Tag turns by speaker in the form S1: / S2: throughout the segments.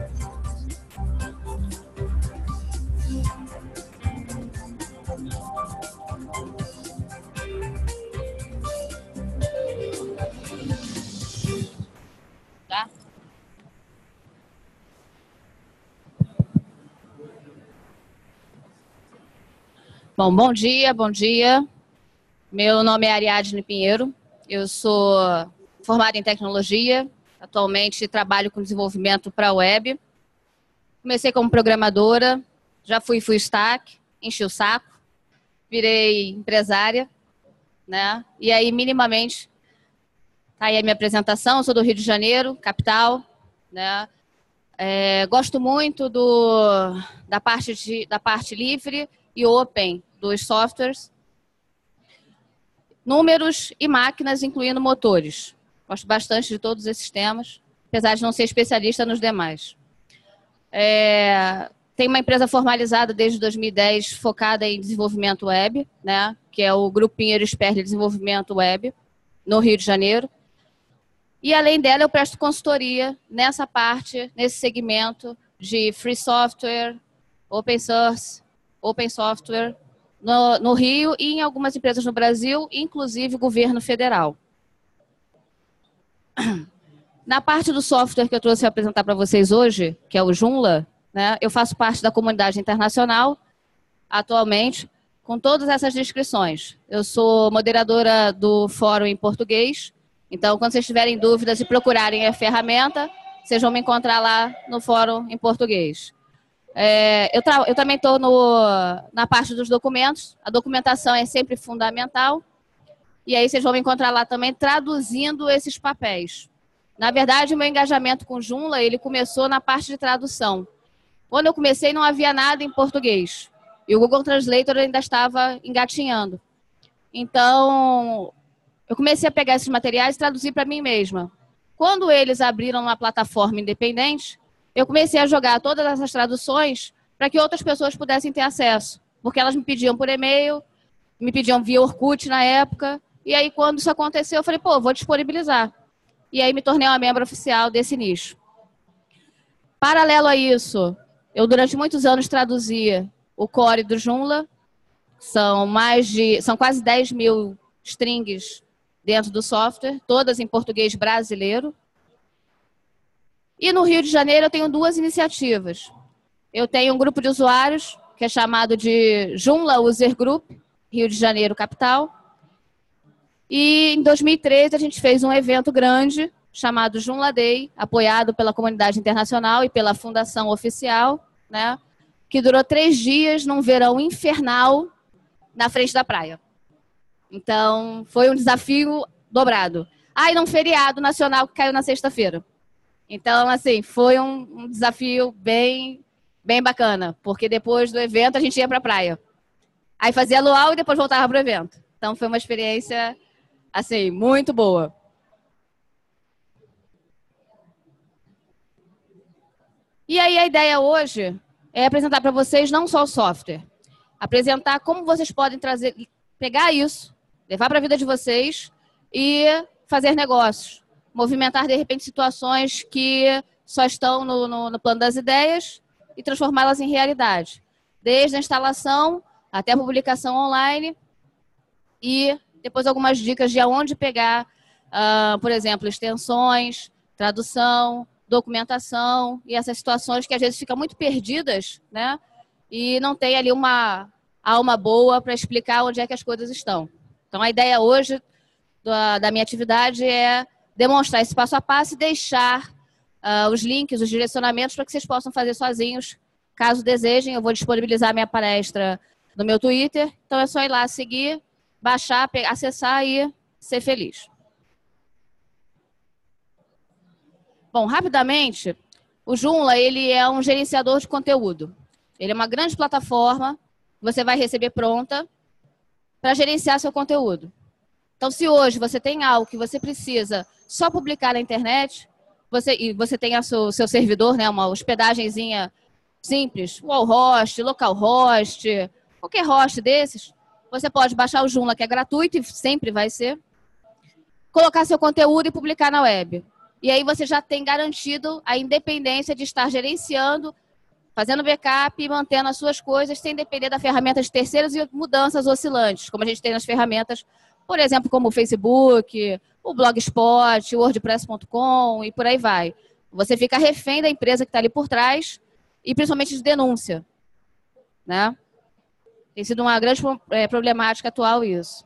S1: Tá? Bom, bom dia, bom dia. Meu nome é Ariadne Pinheiro, eu sou formada em tecnologia, atualmente trabalho com desenvolvimento para a web. Comecei como programadora, já fui full stack, enchi o saco, virei empresária, né? E aí, minimamente, tá aí a minha apresentação, eu sou do Rio de Janeiro, capital, né? Gosto muito da parte livre e open dos softwares, números e máquinas, incluindo motores. Gosto bastante de todos esses temas, apesar de não ser especialista nos demais. Tem uma empresa formalizada desde 2010, focada em desenvolvimento web, né, que é o Grupo Pinheiro Expert de Desenvolvimento Web, no Rio de Janeiro. E, além dela, eu presto consultoria nessa parte, nesse segmento de free software, open source, open software, no Rio e em algumas empresas no Brasil, inclusive o governo federal. Na parte do software que eu trouxe para apresentar para vocês hoje, que é o Joomla, né, eu faço parte da comunidade internacional, atualmente, com todas essas descrições. Eu sou moderadora do fórum em português, então, quando vocês tiverem dúvidas e procurarem a ferramenta, vocês vão me encontrar lá no fórum em português. Eu também estou na parte dos documentos, a documentação é sempre fundamental, e aí vocês vão me encontrar lá também traduzindo esses papéis. Na verdade, o meu engajamento com o Joomla, ele começou na parte de tradução. Quando eu comecei, não havia nada em português, e o Google Translator ainda estava engatinhando. Então, eu comecei a pegar esses materiais e traduzir para mim mesma. Quando eles abriram uma plataforma independente, eu comecei a jogar todas essas traduções para que outras pessoas pudessem ter acesso. Porque elas me pediam por e-mail, me pediam via Orkut na época. E aí, quando isso aconteceu, eu falei, pô, vou disponibilizar. E aí me tornei uma membro oficial desse nicho. Paralelo a isso, eu durante muitos anos traduzia o core do Joomla. São quase 10 mil strings dentro do software, todas em português brasileiro. E no Rio de Janeiro eu tenho duas iniciativas. Eu tenho um grupo de usuários, que é chamado de Joomla User Group, Rio de Janeiro, capital. E em 2013 a gente fez um evento grande, chamado Joomla Day, apoiado pela comunidade internacional e pela Fundação Oficial, né, que durou 3 dias num verão infernal na frente da praia. Então, foi um desafio dobrado. E num feriado nacional que caiu na sexta-feira. Então, assim, foi um desafio bem bacana, porque depois do evento a gente ia para a praia. Aí fazia luau e depois voltava para o evento. Então, foi uma experiência, assim, muito boa. E aí a ideia hoje é apresentar para vocês não só o software, apresentar como vocês podem pegar isso, levar para a vida de vocês e fazer negócios. Movimentar, de repente, situações que só estão no plano das ideias e transformá-las em realidade. Desde a instalação até a publicação online e depois algumas dicas de aonde pegar, por exemplo, extensões, tradução, documentação e essas situações que às vezes ficam muito perdidas, né? E não tem ali uma alma boa para explicar onde é que as coisas estão. Então, a ideia hoje da minha atividade é demonstrar esse passo a passo e deixar os links, os direcionamentos para que vocês possam fazer sozinhos. Caso desejem, eu vou disponibilizar minha palestra no meu Twitter. Então, é só ir lá seguir, baixar, acessar e ser feliz. Bom, rapidamente, o Joomla, ele é um gerenciador de conteúdo. Ele é uma grande plataforma que você vai receber pronta para gerenciar seu conteúdo. Então, se hoje você tem algo que você precisa só publicar na internet, você tem o seu servidor, né, uma hospedagenzinha simples, wallhost, localhost, qualquer host desses, você pode baixar o Joomla, que é gratuito e sempre vai ser, colocar seu conteúdo e publicar na web. E aí você já tem garantido a independência de estar gerenciando, fazendo backup e mantendo as suas coisas sem depender da ferramenta de terceiros e mudanças oscilantes, como a gente tem nas ferramentas, por exemplo, como o Facebook, o Blogspot, o WordPress.com e por aí vai. Você fica refém da empresa que está ali por trás e principalmente de denúncia, né? Tem sido uma grande problemática atual isso.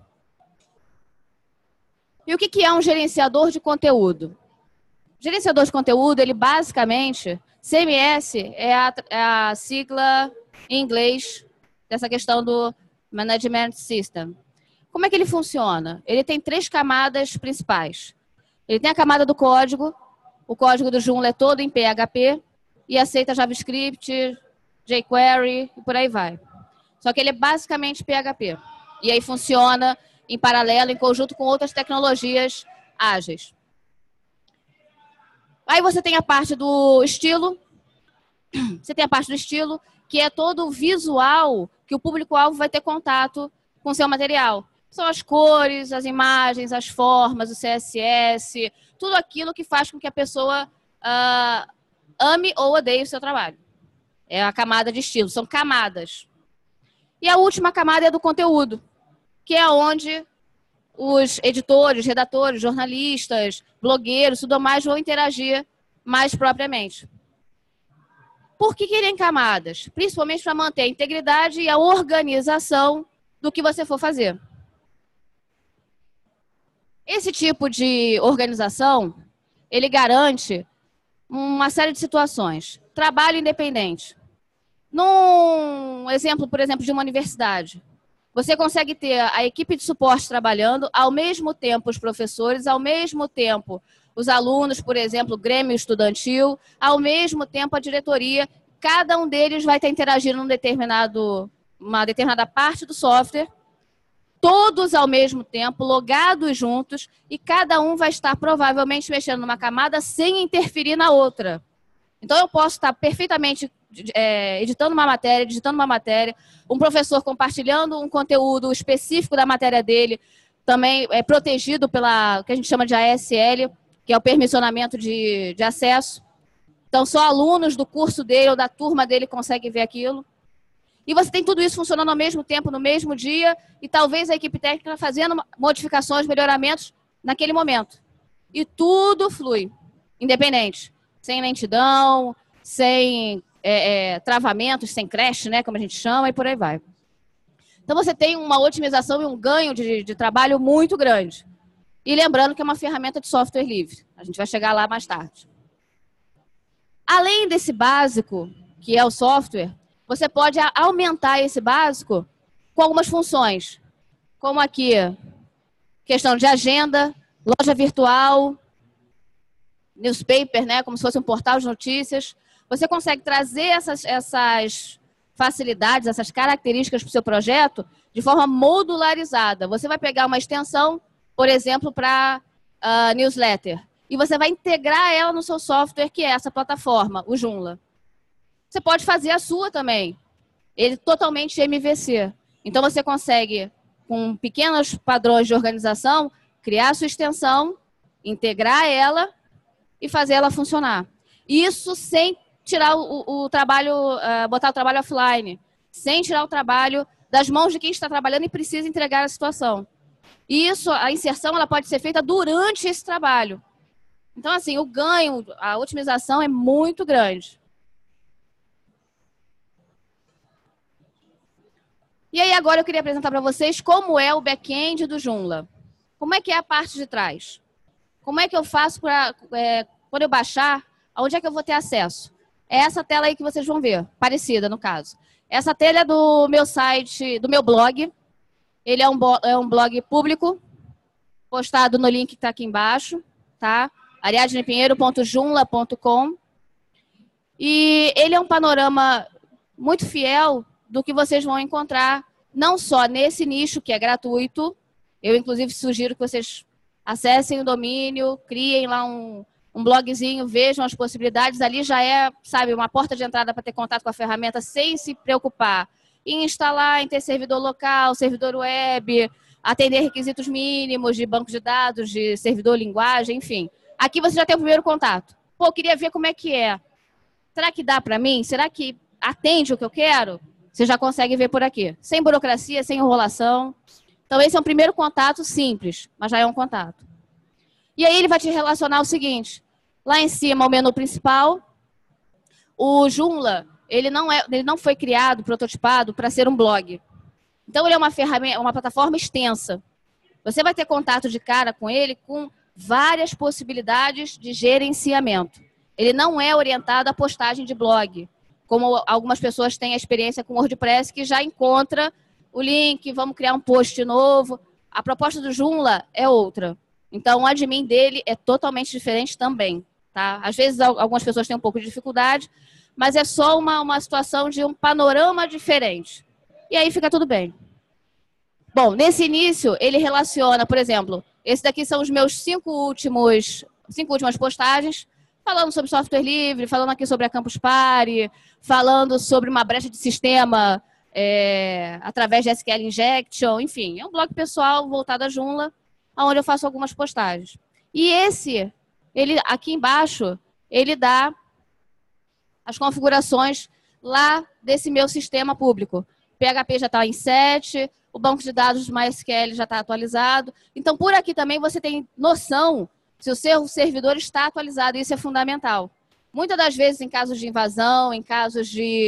S1: E o que é um gerenciador de conteúdo? Gerenciador de conteúdo, ele basicamente, CMS é a sigla em inglês dessa questão do Management System. Como é que ele funciona? Ele tem 3 camadas principais. Ele tem a camada do código, o código do Joomla é todo em PHP e aceita JavaScript, jQuery e por aí vai. Só que ele é basicamente PHP. E aí funciona em paralelo, em conjunto com outras tecnologias ágeis. Aí você tem a parte do estilo. Você tem a parte do estilo, que é todo o visual que o público-alvo vai ter contato com o seu material. São as cores, as imagens, as formas, o CSS, tudo aquilo que faz com que a pessoa ame ou odeie o seu trabalho. É a camada de estilo, são camadas. E a última camada é do conteúdo, que é onde os editores, redatores, jornalistas, blogueiros, tudo mais vão interagir mais propriamente. Por que ele é em camadas? Principalmente para manter a integridade e a organização do que você for fazer. Esse tipo de organização, ele garante uma série de situações. Trabalho independente. Num exemplo, por exemplo, de uma universidade, você consegue ter a equipe de suporte trabalhando, ao mesmo tempo os professores, ao mesmo tempo os alunos, por exemplo, o grêmio estudantil, ao mesmo tempo a diretoria. Cada um deles vai estar interagindo uma determinada parte do software, todos ao mesmo tempo, logados juntos, e cada um vai estar provavelmente mexendo numa camada sem interferir na outra. Então, eu posso estar perfeitamente editando uma matéria, digitando uma matéria, um professor compartilhando um conteúdo específico da matéria dele, também é protegido pela que a gente chama de ASL, que é o permissionamento de acesso. Então, só alunos do curso dele ou da turma dele conseguem ver aquilo. E você tem tudo isso funcionando ao mesmo tempo, no mesmo dia, e talvez a equipe técnica fazendo modificações, melhoramentos naquele momento. E tudo flui, independente. Sem lentidão, sem travamentos, sem crash, né, como a gente chama, e por aí vai. Então, você tem uma otimização e um ganho de trabalho muito grande. E lembrando que é uma ferramenta de software livre. A gente vai chegar lá mais tarde. Além desse básico, que é o software, você pode aumentar esse básico com algumas funções. Como aqui, questão de agenda, loja virtual, newspaper, né, como se fosse um portal de notícias. Você consegue trazer essas facilidades, essas características para o seu projeto de forma modularizada. Você vai pegar uma extensão, por exemplo, para newsletter, e você vai integrar ela no seu software, que é essa plataforma, o Joomla. Você pode fazer a sua também. Ele é totalmente MVC. Então, você consegue, com pequenos padrões de organização, criar a sua extensão, integrar ela e fazer ela funcionar. Isso sem tirar o trabalho, botar o trabalho offline, sem tirar o trabalho das mãos de quem está trabalhando e precisa entregar a situação. E isso, a inserção, ela pode ser feita durante esse trabalho. Então, assim, o ganho, a otimização é muito grande. E aí, agora eu queria apresentar para vocês como é o back-end do Joomla. Como é que é a parte de trás? Como é que eu faço para, quando eu baixar, aonde é que eu vou ter acesso? É essa tela aí que vocês vão ver, parecida no caso. Essa tela é do meu site, do meu blog. Ele é um blog público, postado no link que está aqui embaixo, tá? ariadnepinheiro.joomla.com. E ele é um panorama muito fiel do que vocês vão encontrar, não só nesse nicho, que é gratuito. Eu, inclusive, sugiro que vocês acessem o domínio, criem lá um blogzinho, vejam as possibilidades. Ali já é, sabe, uma porta de entrada para ter contato com a ferramenta sem se preocupar em instalar, em ter servidor local, servidor web, atender requisitos mínimos de banco de dados, de servidor linguagem, enfim. Aqui você já tem o primeiro contato. Pô, eu queria ver como é que é. Será que dá para mim? Será que atende o que eu quero? Você já consegue ver por aqui. Sem burocracia, sem enrolação. Então, esse é um primeiro contato simples, mas já é um contato. E aí ele vai te relacionar o seguinte. Lá em cima, o menu principal. O Joomla, ele não foi criado, prototipado para ser um blog. Então, ele é uma ferramenta, uma plataforma extensa. Você vai ter contato de cara com ele com várias possibilidades de gerenciamento. Ele não é orientado à postagem de blog, como algumas pessoas têm a experiência com o WordPress, que já encontra o link, vamos criar um post novo. A proposta do Joomla é outra. Então, o admin dele é totalmente diferente também. Tá? Às vezes, algumas pessoas têm um pouco de dificuldade, mas é só uma situação de um panorama diferente. E aí fica tudo bem. Bom, nesse início, ele relaciona, por exemplo, esse daqui são os meus cinco últimas postagens, falando sobre software livre, falando aqui sobre a Campus Party, falando sobre uma brecha de sistema através de SQL Injection, enfim, é um blog pessoal voltado a Joomla, onde eu faço algumas postagens. E ele aqui embaixo, ele dá as configurações lá desse meu sistema público. PHP já está em 7, o banco de dados do MySQL já está atualizado. Então, por aqui também você tem noção se o seu servidor está atualizado, e isso é fundamental. Muitas das vezes, em casos de invasão, em casos de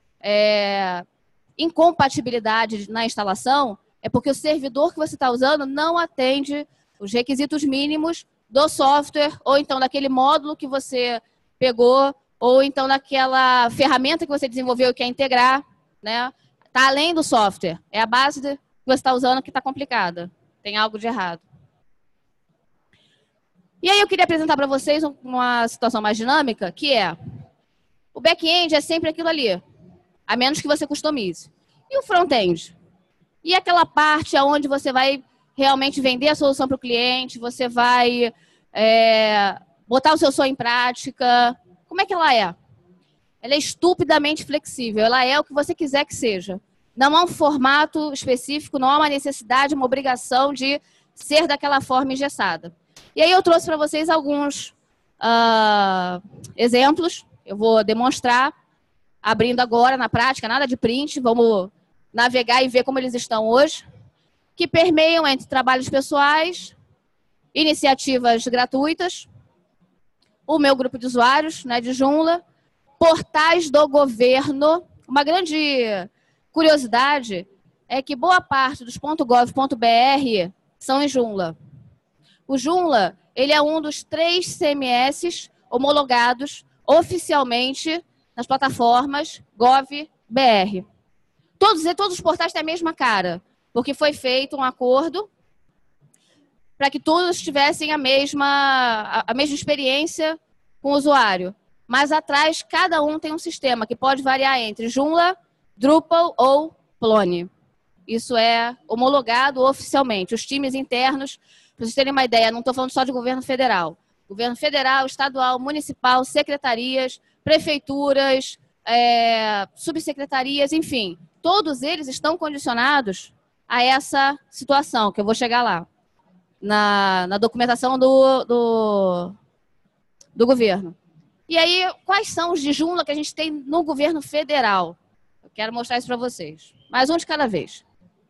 S1: incompatibilidade na instalação, é porque o servidor que você está usando não atende os requisitos mínimos do software, ou então daquele módulo que você pegou, ou então daquela ferramenta que você desenvolveu e quer integrar, né? Está além do software. É a base que você está usando que está complicada. Tem algo de errado. E aí eu queria apresentar para vocês uma situação mais dinâmica, que é o back-end é sempre aquilo ali, a menos que você customize. E o front-end? E aquela parte onde você vai realmente vender a solução para o cliente, você vai botar o seu sonho em prática. Como é que ela é? Ela é estupidamente flexível, ela é o que você quiser que seja. Não há um formato específico, não há uma necessidade, uma obrigação de ser daquela forma engessada. E aí eu trouxe para vocês alguns exemplos, eu vou demonstrar, abrindo agora na prática, nada de print, vamos navegar e ver como eles estão hoje, que permeiam entre trabalhos pessoais, iniciativas gratuitas, o meu grupo de usuários, né, de Joomla, portais do governo. Uma grande curiosidade é que boa parte dos .gov.br são em Joomla. O Joomla, ele é um dos 3 CMS homologados oficialmente nas plataformas Gov.br. Todos os portais têm a mesma cara, porque foi feito um acordo para que todos tivessem a mesma experiência com o usuário. Mas atrás, cada um tem um sistema que pode variar entre Joomla, Drupal ou Plone. Isso é homologado oficialmente. Os times internos, para vocês terem uma ideia, não estou falando só de governo federal. Governo federal, estadual, municipal, secretarias, prefeituras, subsecretarias, enfim. Todos eles estão condicionados a essa situação, que eu vou chegar lá, na documentação do governo. E aí, quais são os de Joomla que a gente tem no governo federal? Eu quero mostrar isso para vocês. Mais um de cada vez.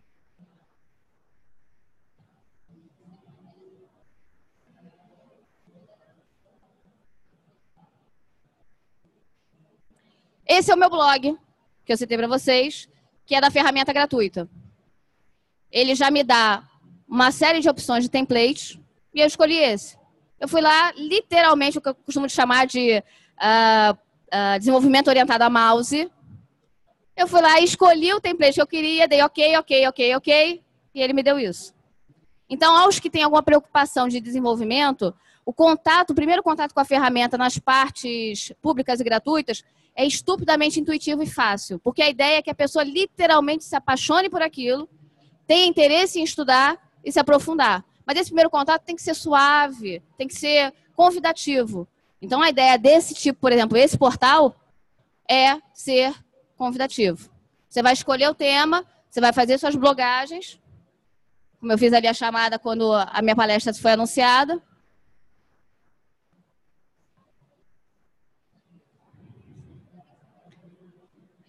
S1: Esse é o meu blog, que eu citei para vocês, que é da ferramenta gratuita. Ele já me dá uma série de opções de templates e eu escolhi esse. Eu fui lá, literalmente, o que eu costumo chamar de desenvolvimento orientado a mouse. Eu fui lá e escolhi o template que eu queria, dei ok, e ele me deu isso. Então, aos que têm alguma preocupação de desenvolvimento, o primeiro contato com a ferramenta nas partes públicas e gratuitas é estupidamente intuitivo e fácil, porque a ideia é que a pessoa literalmente se apaixone por aquilo, tenha interesse em estudar e se aprofundar. Mas esse primeiro contato tem que ser suave, tem que ser convidativo. Então, a ideia desse tipo, por exemplo, esse portal, é ser convidativo. Você vai escolher o tema, você vai fazer suas blogagens, como eu fiz ali a chamada quando a minha palestra foi anunciada.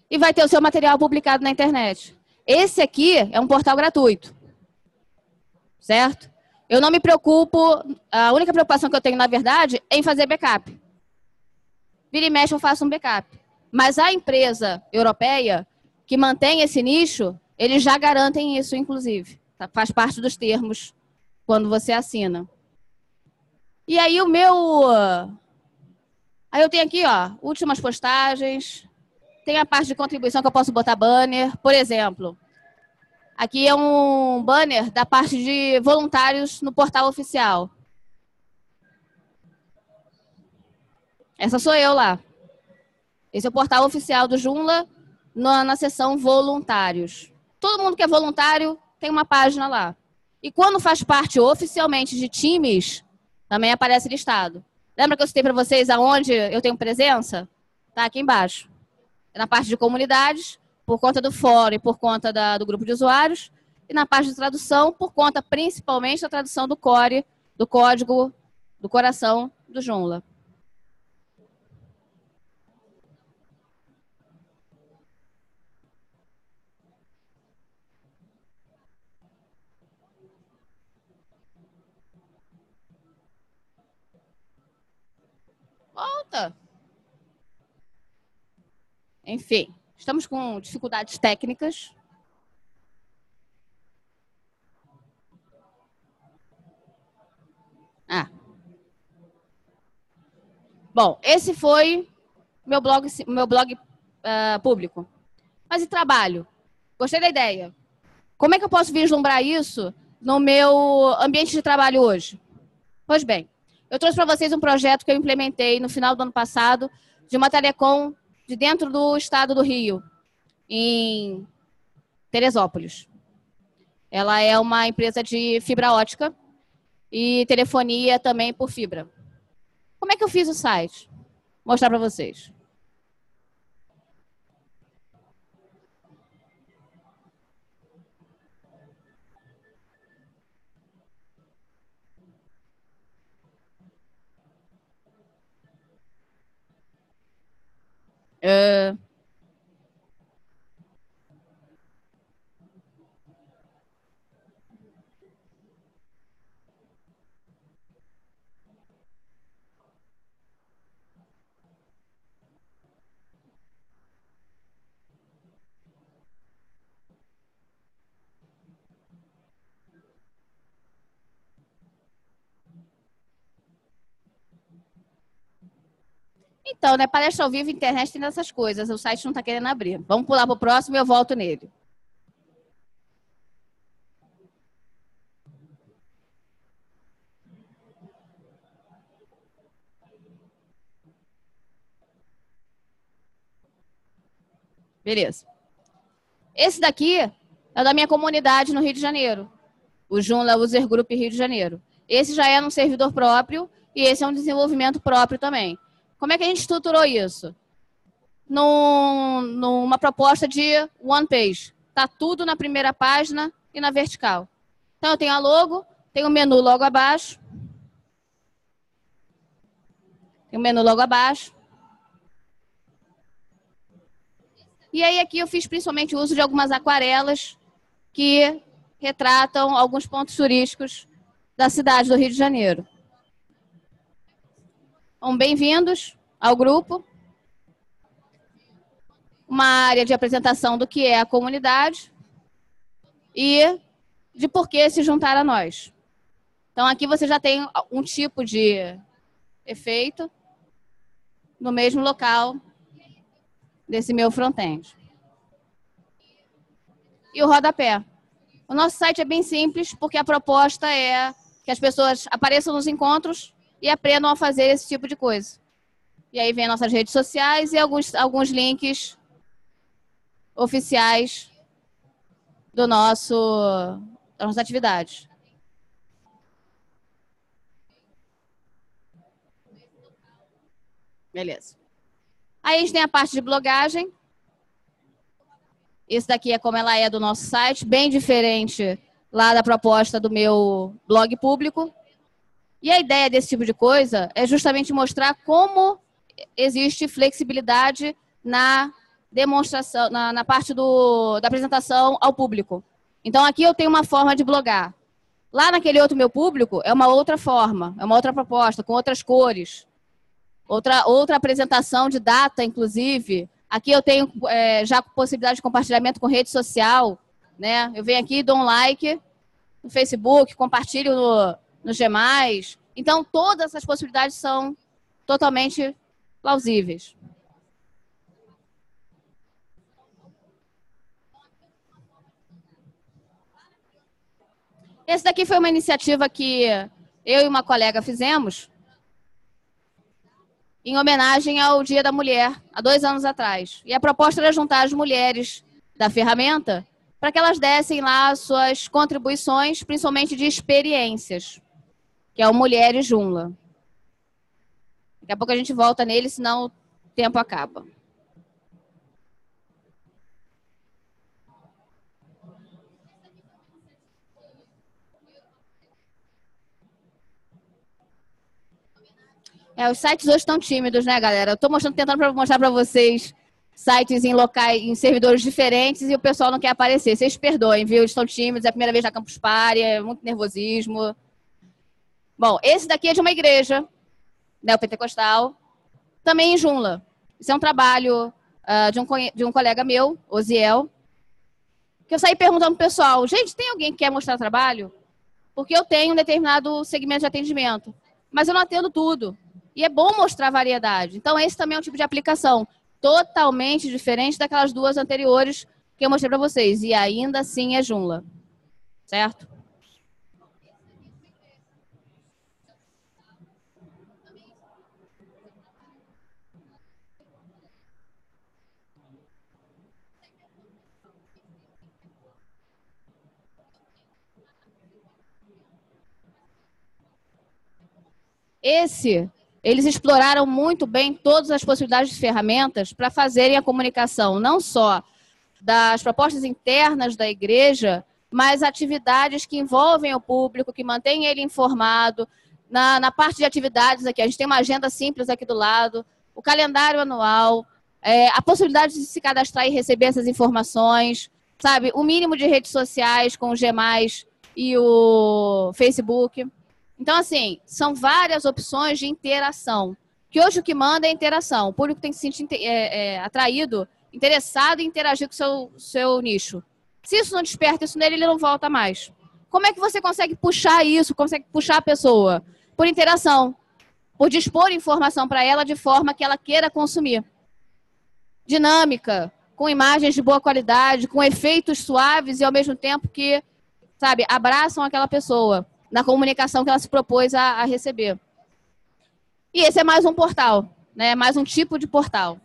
S1: e vai ter o seu material publicado na internet. Esse aqui é um portal gratuito, certo? Eu não me preocupo, a única preocupação que eu tenho, na verdade, é em fazer backup. Vira e mexe, eu faço um backup. Mas a empresa europeia que mantém esse nicho, eles já garantem isso, inclusive. Tá? Faz parte dos termos quando você assina. E aí o meu... Aí eu tenho aqui, ó, últimas postagens. Tem a parte de contribuição que eu posso botar banner. Por exemplo, aqui é um banner da parte de voluntários no portal oficial. Essa sou eu lá. Esse é o portal oficial do Joomla na seção voluntários. Todo mundo que é voluntário tem uma página lá. E quando faz parte oficialmente de times, também aparece listado. Lembra que eu citei para vocês aonde eu tenho presença? Tá aqui embaixo. Na parte de comunidades, por conta do fórum e por conta do grupo de usuários. E na parte de tradução, por conta principalmente da tradução do core, do código, do coração do Joomla. Volta! Enfim, estamos com dificuldades técnicas. Bom, esse foi meu blog público. Mas e trabalho? Gostei da ideia. Como é que eu posso vislumbrar isso no meu ambiente de trabalho hoje? Pois bem, eu trouxe para vocês um projeto que eu implementei no final do ano passado de uma telecom de dentro do estado do Rio, em Teresópolis. Ela é uma empresa de fibra ótica e telefonia também por fibra. Como é que eu fiz o site? Vou mostrar para vocês. Então, né, palestra ao vivo, internet tem dessas coisas. O site não está querendo abrir. Vamos pular para o próximo e eu volto nele. Beleza. Esse daqui é da minha comunidade no Rio de Janeiro. O Joomla User Group Rio de Janeiro. Esse já é num servidor próprio e esse é um desenvolvimento próprio também. Como é que a gente estruturou isso? Numa proposta de one page. Está tudo na primeira página e na vertical. Então, eu tenho a logo, tenho o menu logo abaixo. Tem o menu logo abaixo. E aí, aqui eu fiz principalmente uso de algumas aquarelas que retratam alguns pontos turísticos da cidade do Rio de Janeiro. Então, bem-vindos ao grupo. Uma área de apresentação do que é a comunidade e de por que se juntar a nós. Então, aqui você já tem um tipo de efeito no mesmo local desse meu front-end. E o rodapé. O nosso site é bem simples, porque a proposta é que as pessoas apareçam nos encontros e aprendam a fazer esse tipo de coisa. E aí vem nossas redes sociais e alguns links oficiais das nossas atividades. Beleza. Aí a gente tem a parte de blogagem. Esse daqui é como ela é do nosso site, bem diferente lá da proposta do meu blog público. E a ideia desse tipo de coisa é justamente mostrar como existe flexibilidade na demonstração, na parte da apresentação ao público. Então, aqui eu tenho uma forma de blogar. Lá naquele outro meu público, é uma outra forma, é uma outra proposta, com outras cores. Outra apresentação de data, inclusive. Aqui eu tenho já possibilidade de compartilhamento com rede social, né? Eu venho aqui, dou um like no Facebook, compartilho no G+. Então, todas essas possibilidades são totalmente plausíveis. Esse daqui foi uma iniciativa que eu e uma colega fizemos em homenagem ao Dia da Mulher, há 2 anos atrás. E a proposta era juntar as mulheres da ferramenta para que elas dessem lá suas contribuições, principalmente de experiências, que é o Mulheres Joomla. Daqui a pouco a gente volta nele, senão o tempo acaba. Os sites hoje estão tímidos, né, galera? Eu estou tentando mostrar para vocês sites em locais, em servidores diferentes e o pessoal não quer aparecer. Vocês perdoem, viu? Eles estão tímidos, é a primeira vez na Campus Party, é muito nervosismo. Bom, esse daqui é de uma igreja, neopentecostal, também em Joomla. Isso é um trabalho de um colega meu, Osiel, que eu saí perguntando pro pessoal, gente, tem alguém que quer mostrar trabalho? Porque eu tenho um determinado segmento de atendimento, mas eu não atendo tudo. E é bom mostrar variedade. Então, esse também é um tipo de aplicação totalmente diferente daquelas 2 anteriores que eu mostrei para vocês. E ainda assim é Joomla. Certo? Eles exploraram muito bem todas as possibilidades de ferramentas para fazerem a comunicação, não só das propostas internas da igreja, mas atividades que envolvem o público, que mantêm ele informado. Na parte de atividades aqui, a gente tem uma agenda simples aqui do lado, o calendário anual, a possibilidade de se cadastrar e receber essas informações, sabe? O mínimo de redes sociais com o G+, e o Facebook. Então, assim, são várias opções de interação. Que hoje o que manda é interação. O público tem que se sentir atraído, interessado em interagir com o seu nicho. Se isso não desperta isso nele, ele não volta mais. Como é que você consegue puxar isso, consegue puxar a pessoa? Por interação. Por dispor informação para ela de forma que ela queira consumir. Dinâmica, com imagens de boa qualidade, com efeitos suaves e ao mesmo tempo que, sabe, abraçam aquela pessoa na comunicação que ela se propôs a receber. E esse é mais um portal, né? Mais um tipo de portal.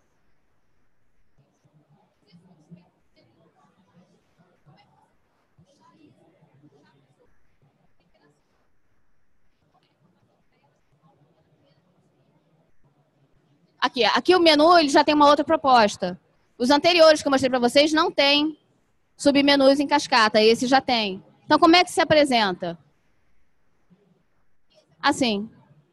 S1: Aqui o menu ele já tem uma outra proposta. Os anteriores que eu mostrei para vocês não tem submenus em cascata, esse já tem. Então, como é que se apresenta? Assim.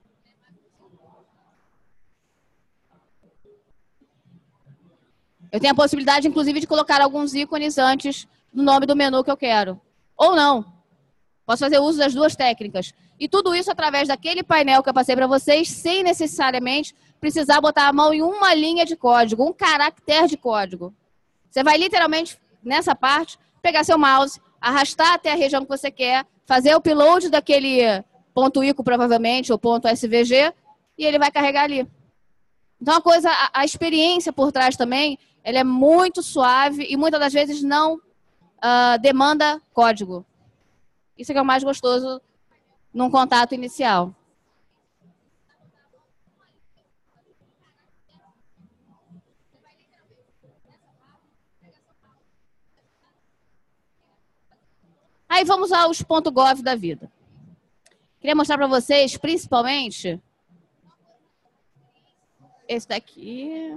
S1: Eu tenho a possibilidade, inclusive, de colocar alguns ícones antes do nome do menu que eu quero. Ou não. Posso fazer uso das 2 técnicas. E tudo isso através daquele painel que eu passei para vocês, sem necessariamente precisar botar a mão em uma linha de código, um caractere de código. Você vai literalmente, nessa parte, pegar seu mouse, arrastar até a região que você quer, fazer o upload daquele ponto .ico, provavelmente, ou ponto .svg, e ele vai carregar ali. Então, a experiência por trás também, ela é muito suave e muitas das vezes não demanda código. Isso é que é o mais gostoso num contato inicial. Aí vamos aos .gov da vida. Queria mostrar para vocês, principalmente, esse daqui.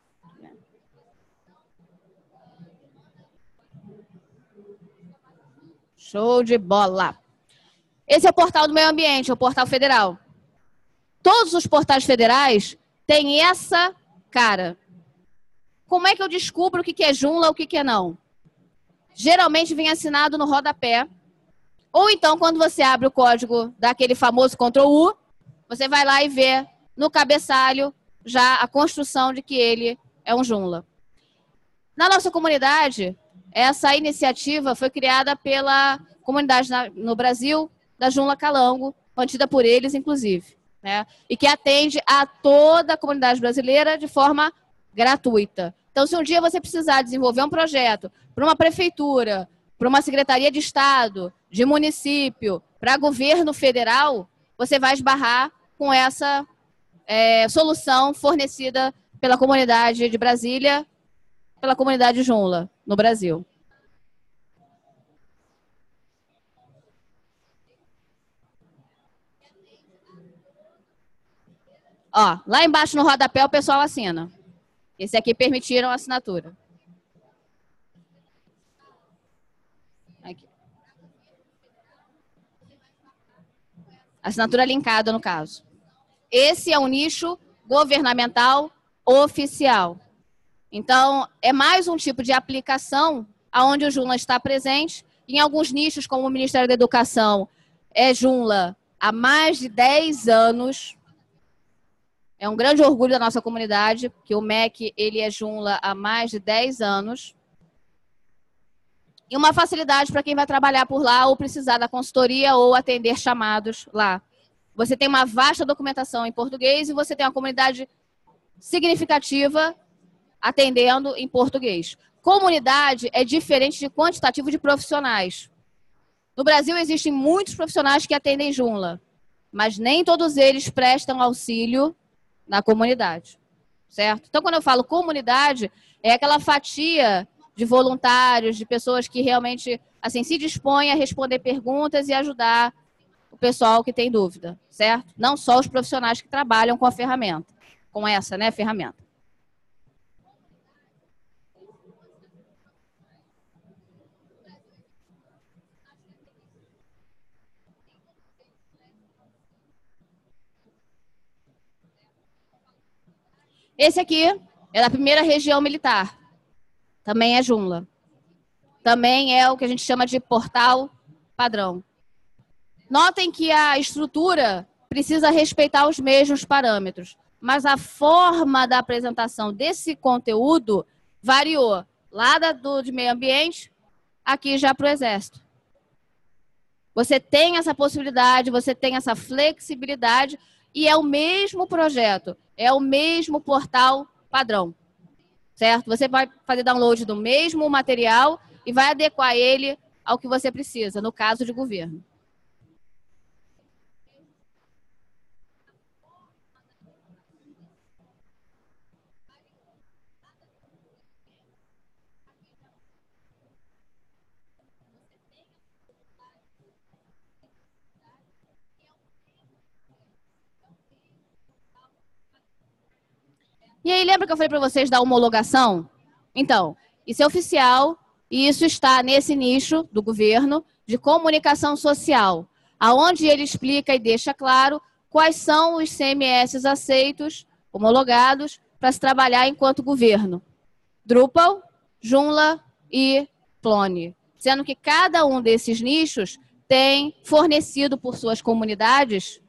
S1: Show de bola! Esse é o portal do meio ambiente, é o portal federal. Todos os portais federais têm essa cara. Como é que eu descubro o que é Joomla, o que é não? Geralmente vem assinado no rodapé, ou então quando você abre o código daquele famoso Ctrl+U, você vai lá e vê no cabeçalho já a construção de que ele é um Joomla. Na nossa comunidade, essa iniciativa foi criada pela comunidade no Brasil, da Joomla Calango, mantida por eles, inclusive, né? E que atende a toda a comunidade brasileira de forma gratuita. Então, se um dia você precisar desenvolver um projeto para uma prefeitura, para uma secretaria de Estado, de município, para governo federal, você vai esbarrar com essa solução fornecida pela comunidade de Brasília, pela comunidade Joomla no Brasil. Ó, lá embaixo no rodapé o pessoal assina. Esse aqui permitiram a assinatura. Aqui. Assinatura linkada, no caso. Esse é um nicho governamental oficial. Então, é mais um tipo de aplicação onde o Joomla está presente. Em alguns nichos, como o Ministério da Educação, é Joomla há mais de 10 anos. É um grande orgulho da nossa comunidade, que o MEC ele é Joomla há mais de 10 anos. E uma facilidade para quem vai trabalhar por lá ou precisar da consultoria ou atender chamados lá. Você tem uma vasta documentação em português e você tem uma comunidade significativa atendendo em português. Comunidade é diferente de quantitativo de profissionais. No Brasil existem muitos profissionais que atendem Joomla, mas nem todos eles prestam auxílio na comunidade, certo? Então, quando eu falo comunidade, é aquela fatia de voluntários, de pessoas que realmente assim, se dispõem a responder perguntas e ajudar o pessoal que tem dúvida, certo? Não só os profissionais que trabalham com a ferramenta, com essa, né, ferramenta. Esse aqui é da primeira região militar. Também é Joomla. Também é o que a gente chama de portal padrão. Notem que a estrutura precisa respeitar os mesmos parâmetros, mas a forma da apresentação desse conteúdo variou. Lá de meio ambiente, aqui já para o Exército. Você tem essa possibilidade, você tem essa flexibilidade e é o mesmo projeto, é o mesmo portal padrão, certo? Você vai fazer download do mesmo material e vai adequar ele ao que você precisa, no caso de governo. E aí, lembra que eu falei para vocês da homologação? Então, isso é oficial e isso está nesse nicho do governo de comunicação social, aonde ele explica e deixa claro quais são os CMS aceitos, homologados, para se trabalhar enquanto governo. Drupal, Joomla e Plone. Sendo que cada um desses nichos tem fornecido por suas comunidades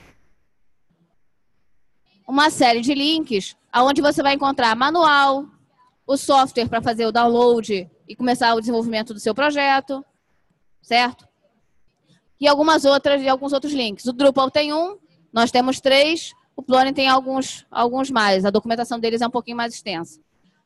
S1: uma série de links onde você vai encontrar manual, o software para fazer o download e começar o desenvolvimento do seu projeto, certo? E alguns outros links. O Drupal tem um, nós temos 3, o Plone tem alguns mais, a documentação deles é um pouquinho mais extensa.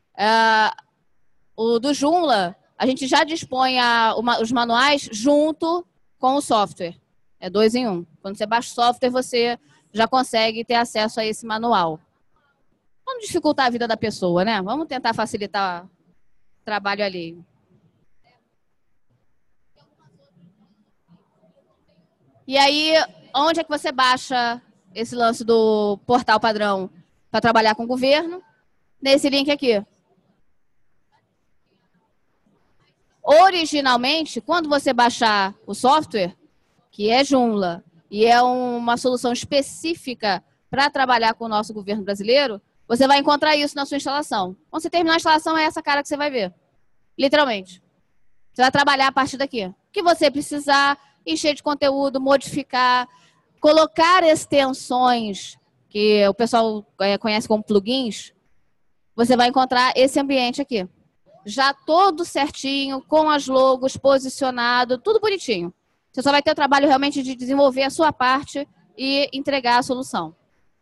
S1: O do Joomla, a gente já dispõe os manuais junto com o software. É 2 em 1. Quando você baixa o software, você já consegue ter acesso a esse manual. Vamos dificultar a vida da pessoa, né? Vamos tentar facilitar o trabalho alheio. E aí, onde é que você baixa esse lance do portal padrão para trabalhar com o governo? Nesse link aqui. Originalmente, quando você baixar o software, que é Joomla, e é uma solução específica para trabalhar com o nosso governo brasileiro, Você vai encontrar isso na sua instalação. Quando você terminar a instalação, é essa cara que você vai ver. Literalmente. Você vai trabalhar a partir daqui. O que você precisar, encher de conteúdo, modificar, colocar extensões, que o pessoal conhece como plugins, você vai encontrar esse ambiente aqui. Já todo certinho, com as logos, posicionado, tudo bonitinho. Você só vai ter o trabalho realmente de desenvolver a sua parte e entregar a solução.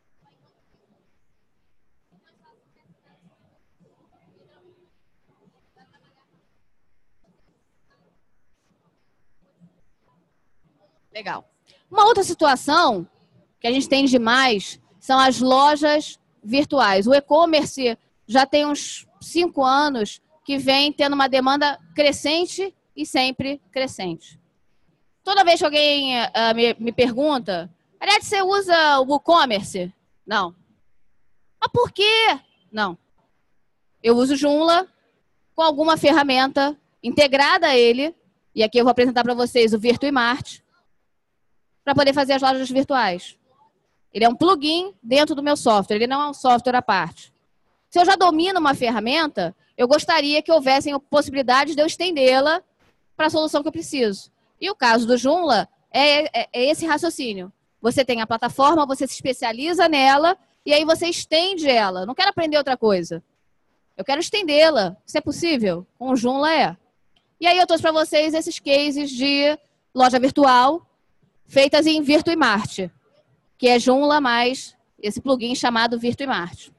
S1: Legal. Uma outra situação que a gente tem demais são as lojas virtuais. O e-commerce já tem uns 5 anos que vem tendo uma demanda crescente e sempre crescente. Toda vez que alguém me pergunta, Ariadne, você usa o WooCommerce? Não. Mas por quê? Não. Eu uso Joomla com alguma ferramenta integrada a ele, e aqui eu vou apresentar para vocês o VirtuiMart, para poder fazer as lojas virtuais. Ele é um plugin dentro do meu software, ele não é um software à parte. Se eu já domino uma ferramenta, eu gostaria que houvessem possibilidades de eu estendê-la para a solução que eu preciso. E o caso do Joomla é esse raciocínio. Você tem a plataforma, você se especializa nela e aí você estende ela. Não quero aprender outra coisa. Eu quero estendê-la. Isso é possível? Com o Joomla é. E aí eu trouxe para vocês esses cases de loja virtual feitas em VirtuiMart, que é Joomla mais esse plugin chamado VirtuiMart.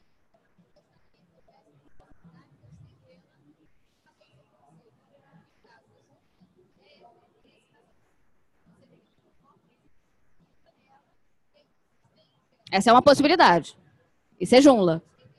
S1: Essa é uma possibilidade. Isso é Joomla.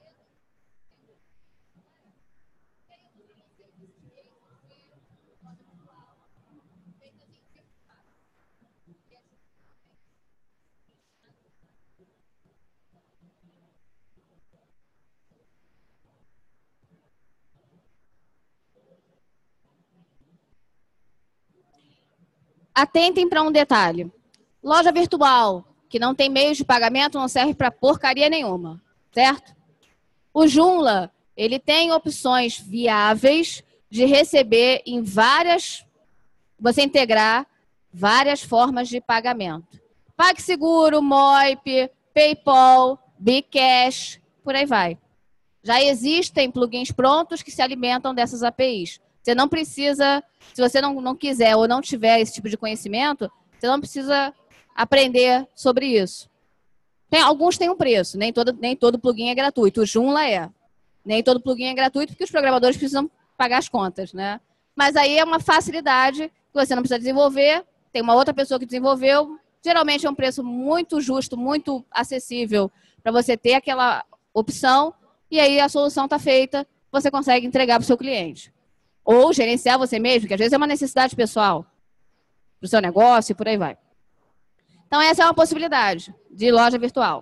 S1: Atentem para um detalhe. Loja virtual que não tem meios de pagamento não serve para porcaria nenhuma, certo? O Joomla, ele tem opções viáveis de receber em várias, você integrar várias formas de pagamento. PagSeguro, Moip, PayPal, Bcash, por aí vai. Já existem plugins prontos que se alimentam dessas APIs. Você não precisa, se você não quiser ou não tiver esse tipo de conhecimento, você não precisa aprender sobre isso. Alguns têm um preço, nem todo plugin é gratuito. O Joomla é. Nem todo plugin é gratuito porque os programadores precisam pagar as contas, né? Mas aí é uma facilidade que você não precisa desenvolver, tem uma outra pessoa que desenvolveu. Geralmente é um preço muito justo, muito acessível para você ter aquela opção e aí a solução está feita, você consegue entregar para o seu cliente. Ou gerenciar você mesmo, que às vezes é uma necessidade pessoal para o seu negócio e por aí vai. Então, essa é uma possibilidade de loja virtual.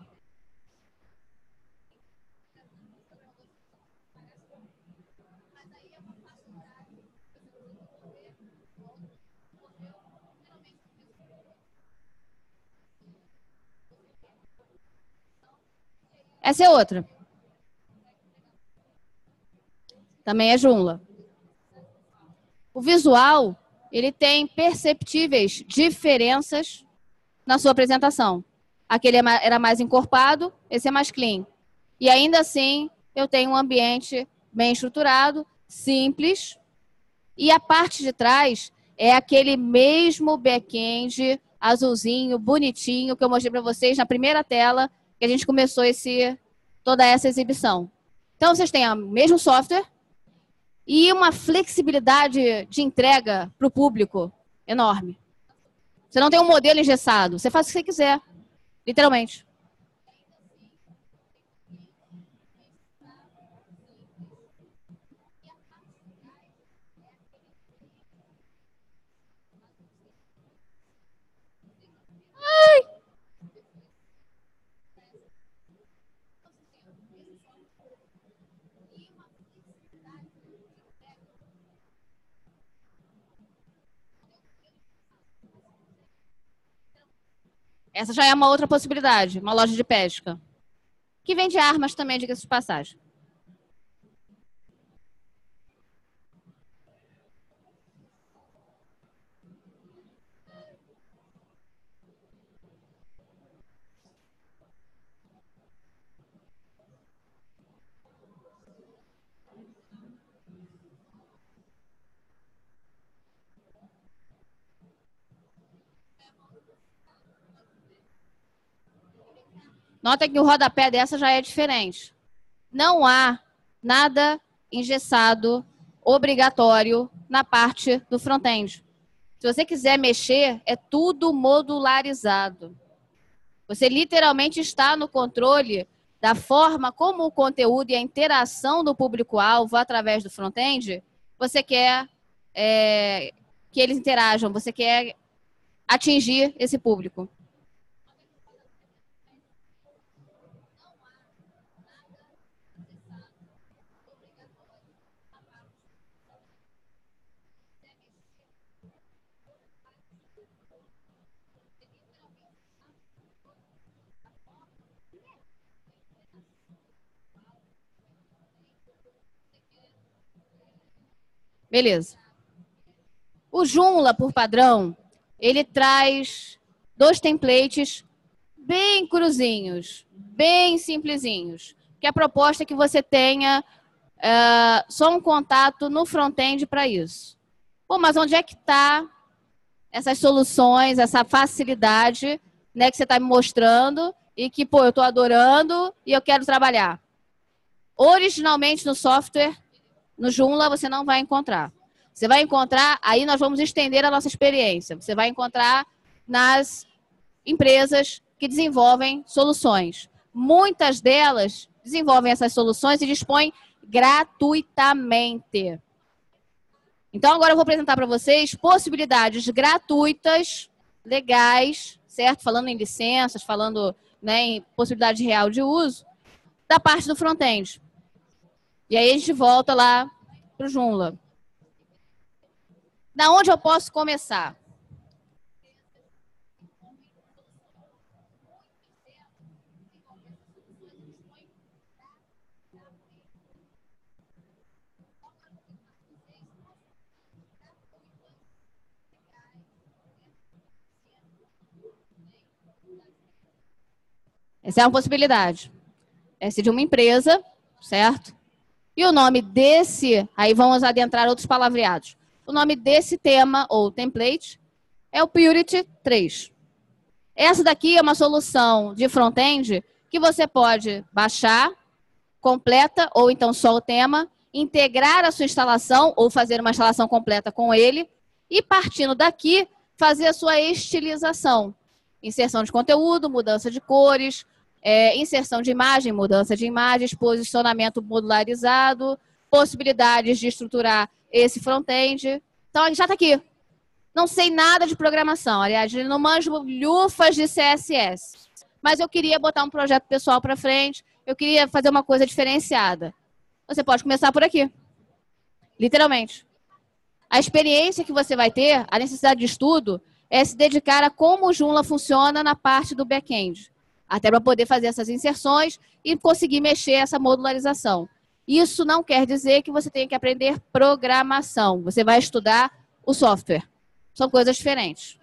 S1: Essa é outra. Também é Joomla. O visual, ele tem perceptíveis diferenças na sua apresentação. Aquele era mais encorpado, esse é mais clean. E ainda assim, eu tenho um ambiente bem estruturado, simples. E a parte de trás é aquele mesmo back-end azulzinho, bonitinho, que eu mostrei para vocês na primeira tela, que a gente começou toda essa exibição. Então, vocês têm o mesmo software e uma flexibilidade de entrega para o público enorme. Você não tem um modelo engessado, você faz o que você quiser, literalmente. Essa já é uma outra possibilidade, uma loja de pesca. que vende armas também, diga-se de passagem. Nota que o rodapé dessa já é diferente. Não há nada engessado, obrigatório, na parte do front-end. Se você quiser mexer, é tudo modularizado. Você literalmente está no controle da forma como o conteúdo e a interação do público-alvo através do front-end, você quer que eles interajam, você quer atingir esse público. Beleza. O Joomla, por padrão, ele traz 2 templates bem cruzinhos, bem simplesinhos. Que a proposta é que você tenha só um contato no front-end para isso. Pô, mas onde é que está essas soluções, essa facilidade, né, que você está me mostrando e que, pô, eu estou adorando e eu quero trabalhar? Originalmente no software, no Joomla, você não vai encontrar. Você vai encontrar, aí nós vamos estender a nossa experiência. Você vai encontrar nas empresas que desenvolvem soluções. Muitas delas desenvolvem essas soluções e dispõem gratuitamente. Então, agora eu vou apresentar para vocês possibilidades gratuitas, legais, certo? Falando em licenças, falando, né, em possibilidade real de uso, da parte do front-end. E aí a gente volta lá para o Joomla. Da onde eu posso começar? Essa é uma possibilidade. Essa é de uma empresa, certo? E o nome desse, aí vamos adentrar outros palavreados. O nome desse tema, ou template, é o Purity 3. Essa daqui é uma solução de front-end que você pode baixar, completa, ou então só o tema, integrar a sua instalação, ou fazer uma instalação completa com ele, e partindo daqui, fazer a sua estilização. Inserção de conteúdo, mudança de cores, inserção de imagem, mudança de imagens, posicionamento modularizado, possibilidades de estruturar esse front-end. Então, já está aqui. Não sei nada de programação. Aliás, não manjo lufas de CSS. Mas eu queria botar um projeto pessoal para frente. Eu queria fazer uma coisa diferenciada. Você pode começar por aqui. Literalmente. A experiência que você vai ter, a necessidade de estudo, é se dedicar a como o Joomla funciona na parte do back-end. Até para poder fazer essas inserções e conseguir mexer essa modularização. Isso não quer dizer que você tenha que aprender programação. Você vai estudar o software. São coisas diferentes.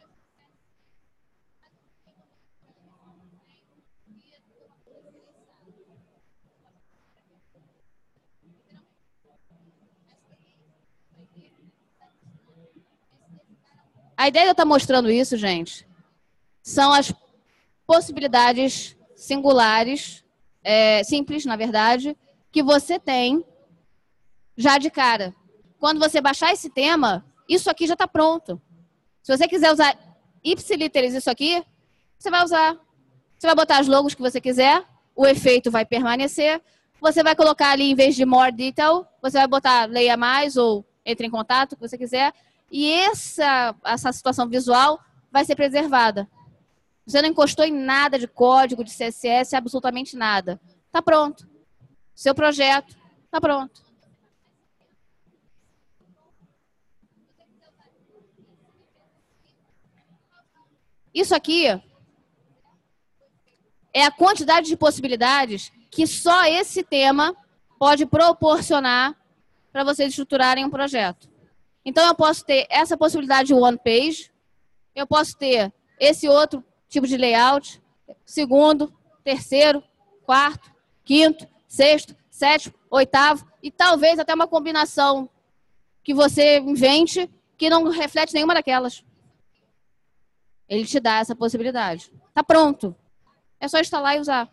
S1: A ideia de eu estar mostrando isso, gente, são as possibilidades singulares, simples, na verdade, que você tem já de cara. Quando você baixar esse tema, isso aqui já está pronto. Se você quiser usar ipsiliteris isso aqui, você vai usar. Você vai botar os logos que você quiser, o efeito vai permanecer, você vai colocar ali, em vez de more detail, você vai botar leia mais ou entre em contato, o que você quiser, e essa situação visual vai ser preservada. Você não encostou em nada de código, de CSS, absolutamente nada. Está pronto. Seu projeto está pronto. Isso aqui é a quantidade de possibilidades que só esse tema pode proporcionar para vocês estruturarem um projeto. Então, eu posso ter essa possibilidade de one page, eu posso ter esse outro tipo de layout, segundo, terceiro, quarto, quinto, sexto, sétimo, oitavo, e talvez até uma combinação que você invente que não reflete nenhuma daquelas. Ele te dá essa possibilidade. Tá pronto. É só instalar e usar.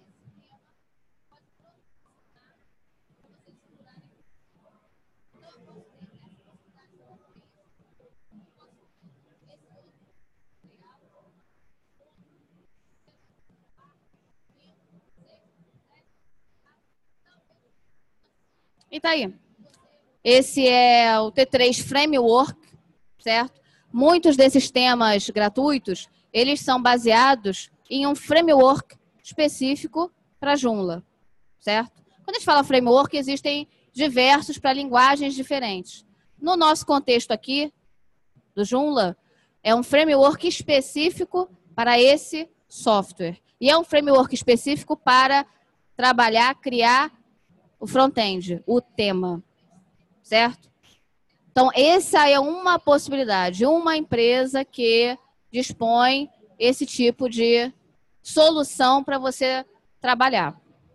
S1: E tá aí. Esse é o T3 Framework, certo? Muitos desses temas gratuitos, eles são baseados em um framework específico para Joomla, certo? Quando a gente fala framework, existem diversos para linguagens diferentes. No nosso contexto aqui, do Joomla, é um framework específico para esse software. E é um framework específico para trabalhar, criar o front-end, o tema, certo? Então, essa é uma possibilidade, uma empresa que dispõe esse tipo de solução para você trabalhar.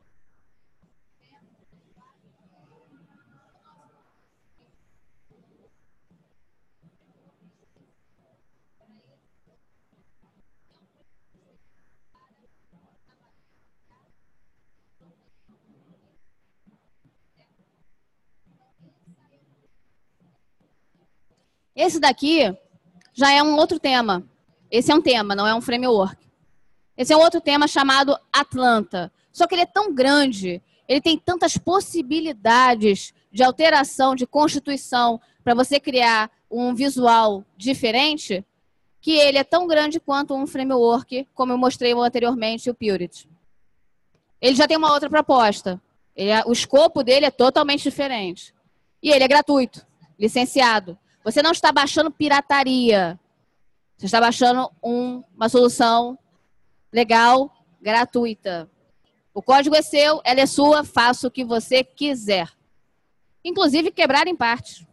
S1: Esse daqui já é um outro tema. Esse é um tema, não é um framework. Esse é um outro tema chamado Atlanta. Só que ele é tão grande, ele tem tantas possibilidades de alteração, de constituição, para você criar um visual diferente, que ele é tão grande quanto um framework, como eu mostrei anteriormente, o Purity. Ele já tem uma outra proposta. O escopo dele é totalmente diferente. E ele é gratuito, licenciado. Você não está baixando pirataria. Você está baixando uma solução legal, gratuita. O código é seu, ela é sua, faça o que você quiser. Inclusive quebrar em partes.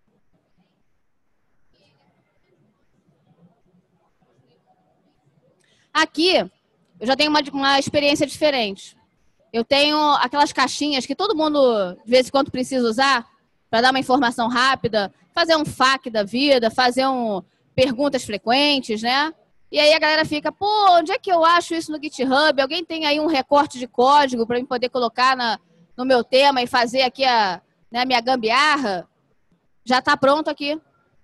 S1: Aqui, eu já tenho uma experiência diferente. Eu tenho aquelas caixinhas que todo mundo, de vez em quando, precisa usar para dar uma informação rápida, fazer um FAQ da vida, fazer perguntas frequentes, né? E aí a galera fica, pô, onde é que eu acho isso no GitHub? Alguém tem aí um recorte de código para eu poder colocar no meu tema e fazer aqui a minha gambiarra? Já está pronto aqui.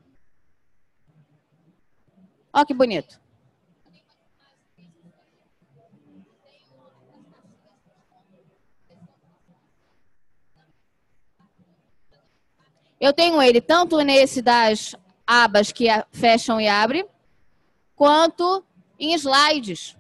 S1: Ó que bonito. Eu tenho ele tanto nesse das abas que fecham e abrem, quanto em slides.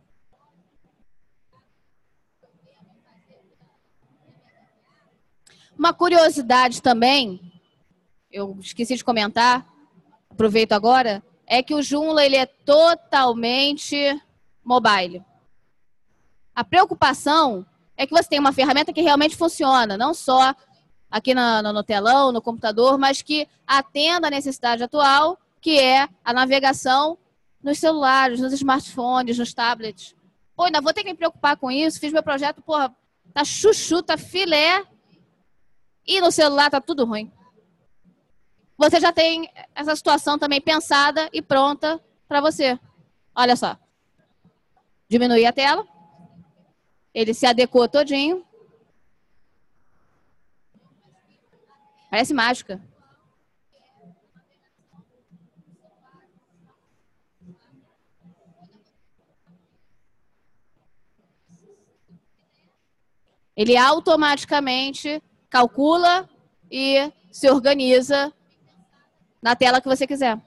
S1: Uma curiosidade também, eu esqueci de comentar, aproveito agora, é que o Joomla ele é totalmente mobile. A preocupação é que você tem uma ferramenta que realmente funciona, não só aqui no telão, no computador, mas que atenda a necessidade atual, que é a navegação nos celulares, nos smartphones, nos tablets. Pô, ainda vou ter que me preocupar com isso, fiz meu projeto, porra, tá chuchu, tá filé, e no celular tá tudo ruim. Você já tem essa situação também pensada e pronta para você. Olha só. Diminuir a tela. Ele se adequou todinho. Parece mágica. Ele automaticamente calcula e se organiza na tela que você quiser.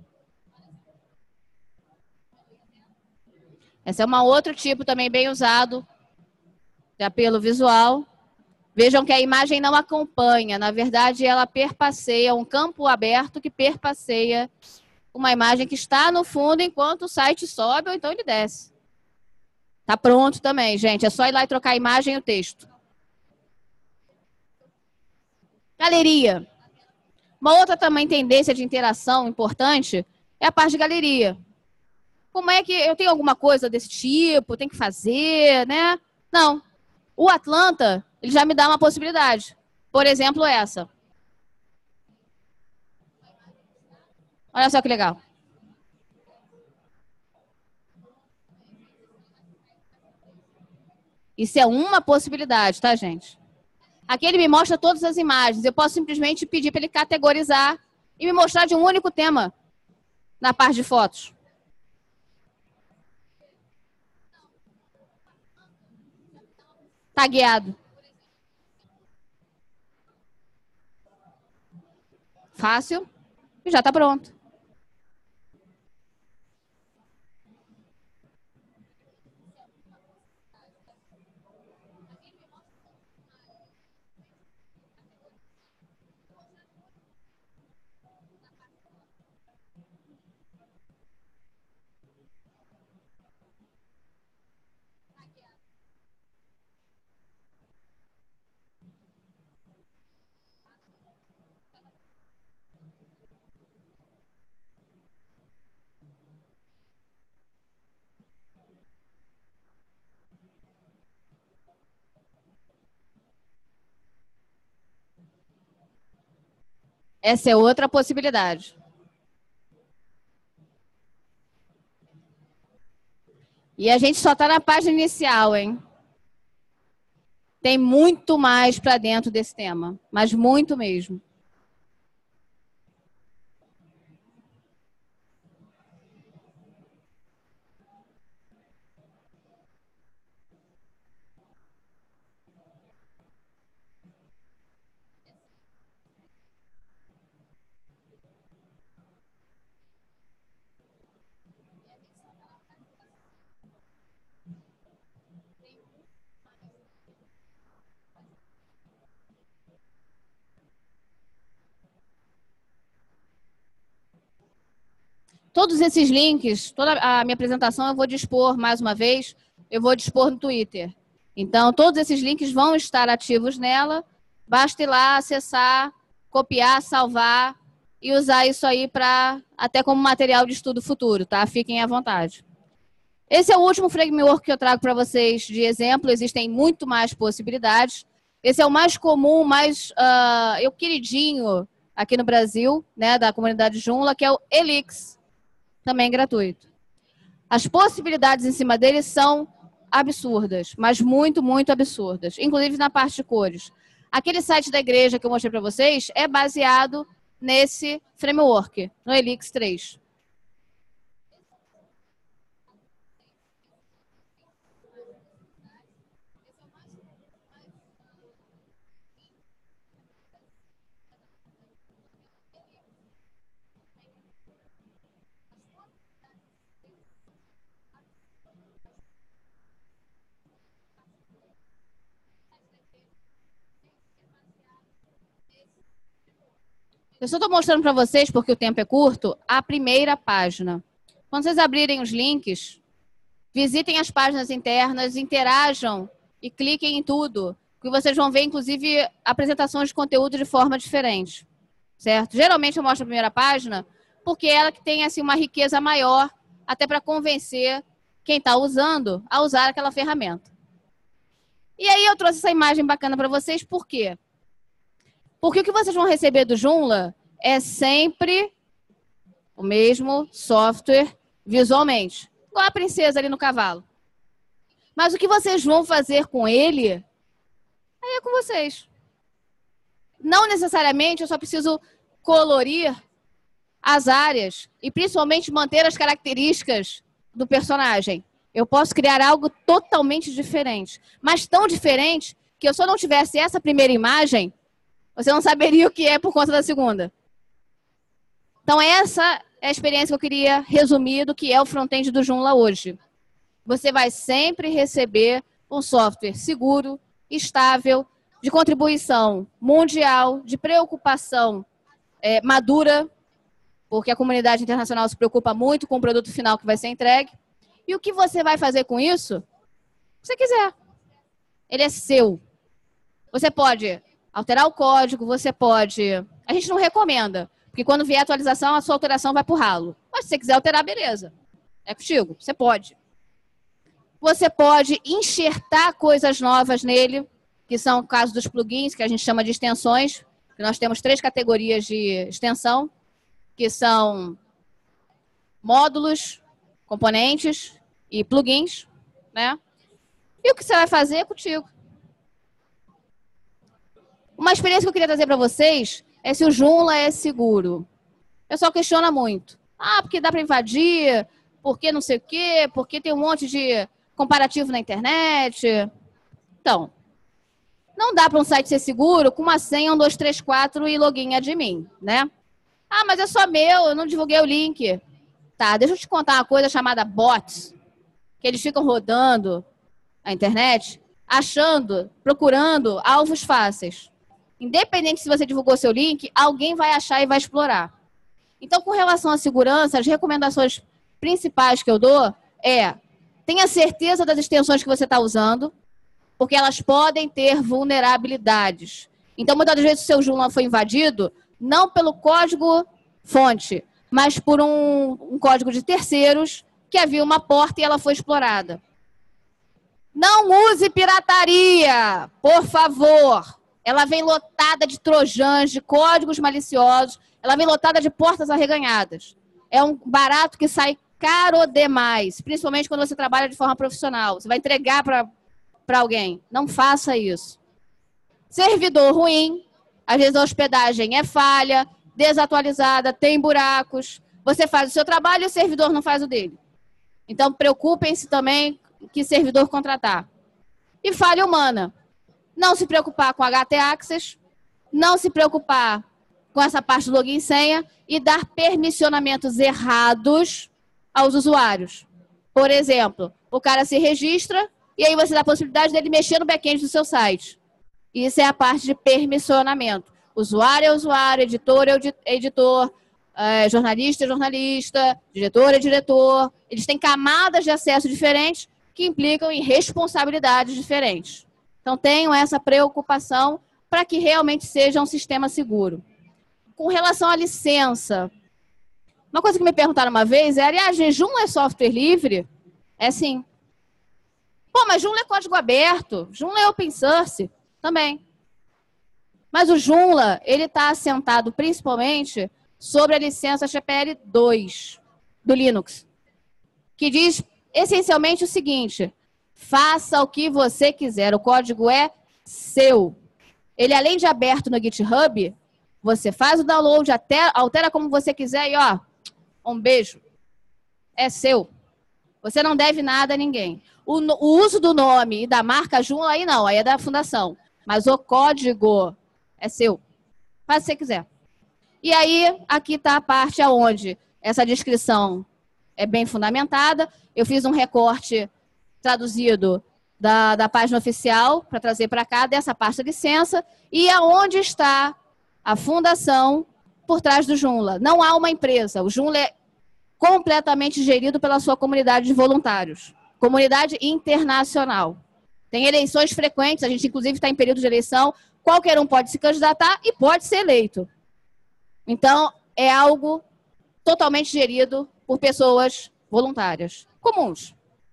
S1: Esse é um outro tipo também bem usado de apelo visual. Vejam que a imagem não acompanha, na verdade ela perpasseia, um campo aberto que perpasseia uma imagem que está no fundo enquanto o site sobe ou então ele desce. Tá pronto também, gente. É só ir lá e trocar a imagem e o texto. Galeria. Uma outra também tendência de interação importante é a parte de galeria. Como é que eu tenho alguma coisa desse tipo, tem que fazer, né? Não. O Atlanta, ele já me dá uma possibilidade. Por exemplo, essa. Olha só que legal. Isso é uma possibilidade, tá, gente? Aqui ele me mostra todas as imagens. Eu posso simplesmente pedir para ele categorizar e me mostrar de um único tema na parte de fotos. Tagueado. Fácil. E já está pronto. Essa é outra possibilidade. E a gente só está na página inicial, hein? Tem muito mais para dentro desse tema, mas muito mesmo. Todos esses links, toda a minha apresentação eu vou dispor, mais uma vez, eu vou dispor no Twitter. Então, todos esses links vão estar ativos nela. Basta ir lá, acessar, copiar, salvar e usar isso aí para até como material de estudo futuro, tá? Fiquem à vontade. Esse é o último framework que eu trago para vocês de exemplo. Existem muito mais possibilidades. Esse é o mais comum, mais queridinho aqui no Brasil, né, da comunidade Joomla, que é o Elix. Também gratuito. As possibilidades em cima dele são absurdas, mas muito, muito absurdas. Inclusive na parte de cores. Aquele site da igreja que eu mostrei para vocês é baseado nesse framework, no Elix 3. Eu só estou mostrando para vocês, porque o tempo é curto, a primeira página. Quando vocês abrirem os links, visitem as páginas internas, interajam e cliquem em tudo, que vocês vão ver, inclusive, apresentações de conteúdo de forma diferente, certo? Geralmente eu mostro a primeira página porque é ela que tem assim, uma riqueza maior, até para convencer quem está usando a usar aquela ferramenta. E aí eu trouxe essa imagem bacana para vocês, por quê? Porque o que vocês vão receber do Joomla é sempre o mesmo software visualmente. Igual a princesa ali no cavalo. Mas o que vocês vão fazer com ele, aí é com vocês. Não necessariamente eu só preciso colorir as áreas e principalmente manter as características do personagem. Eu posso criar algo totalmente diferente. Mas tão diferente que eu só não tivesse essa primeira imagem, você não saberia o que é por conta da segunda. Então, essa é a experiência que eu queria resumir do que é o front-end do Joomla hoje. Você vai sempre receber um software seguro, estável, de contribuição mundial, de preocupação madura, porque a comunidade internacional se preocupa muito com o produto final que vai ser entregue. E o que você vai fazer com isso? que você quiser. Ele é seu. Você pode alterar o código, você pode... A gente não recomenda, porque quando vier a atualização, a sua alteração vai pro ralo. Mas se você quiser alterar, beleza. É contigo, você pode. Você pode enxertar coisas novas nele, que são o caso dos plugins, que a gente chama de extensões. Nós temos 3 categorias de extensão, que são módulos, componentes e plugins, né? E o que você vai fazer é contigo. Uma experiência que eu queria trazer para vocês é se o Joomla é seguro. O pessoal questiona muito. Ah, porque dá para invadir, porque não sei o quê, porque tem um monte de comparativo na internet. Então, não dá para um site ser seguro com uma senha 1, 2, 3, 4 e login admin, né? Ah, mas é só meu, eu não divulguei o link. Tá, deixa eu te contar uma coisa chamada bots, que eles ficam rodando a internet, achando, procurando alvos fáceis. Independente se você divulgou seu link, alguém vai achar e vai explorar. Então, com relação à segurança, as recomendações principais que eu dou é: tenha certeza das extensões que você está usando, porque elas podem ter vulnerabilidades. Então, muitas das vezes o seu Joomla foi invadido, não pelo código-fonte, mas por um código de terceiros que havia uma porta e ela foi explorada. Não use pirataria, por favor. Ela vem lotada de trojans, de códigos maliciosos, ela vem lotada de portas arreganhadas. É um barato que sai caro demais, principalmente quando você trabalha de forma profissional. Você vai entregar para alguém. Não faça isso. Servidor ruim, às vezes a hospedagem é falha, desatualizada, tem buracos. Você faz o seu trabalho e o servidor não faz o dele. Então, preocupem-se também que servidor contratar. E falha humana. Não se preocupar com HT Access, não se preocupar com essa parte do login e senha e dar permissionamentos errados aos usuários. Por exemplo, o cara se registra e aí você dá a possibilidade dele mexer no back-end do seu site. Isso é a parte de permissionamento. Usuário é usuário, editor é editor, jornalista é jornalista, diretor é diretor. Eles têm camadas de acesso diferentes que implicam em responsabilidades diferentes. Então, tenham essa preocupação para que realmente seja um sistema seguro. Com relação à licença, uma coisa que me perguntaram uma vez é: aliás, Joomla é software livre? É sim. Pô, mas Joomla é código aberto, Joomla é open source também. Mas o Joomla, ele está assentado principalmente sobre a licença GPL 2 do Linux, que diz essencialmente o seguinte: faça o que você quiser, o código é seu. Ele, além de aberto no GitHub, você faz o download, altera como você quiser e, ó, um beijo. É seu. Você não deve nada a ninguém. O uso do nome e da marca Joomla, aí não, aí é da fundação. Mas o código é seu. Faz o que você quiser. E aí, aqui está a parte onde essa descrição é bem fundamentada. Eu fiz um recorte traduzido da página oficial para trazer para cá, dessa parte da licença, e aonde está a fundação por trás do Joomla. Não há uma empresa. O Joomla é completamente gerido pela sua comunidade de voluntários. Comunidade internacional. Tem eleições frequentes, a gente inclusive está em período de eleição, qualquer um pode se candidatar e pode ser eleito. Então, é algo totalmente gerido por pessoas voluntárias, comuns.